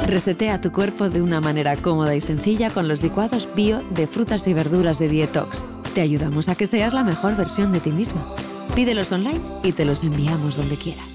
Resetea tu cuerpo de una manera cómoda y sencilla con los licuados bio de frutas y verduras de Dietox. Te ayudamos a que seas la mejor versión de ti misma. Pídelos online y te los enviamos donde quieras.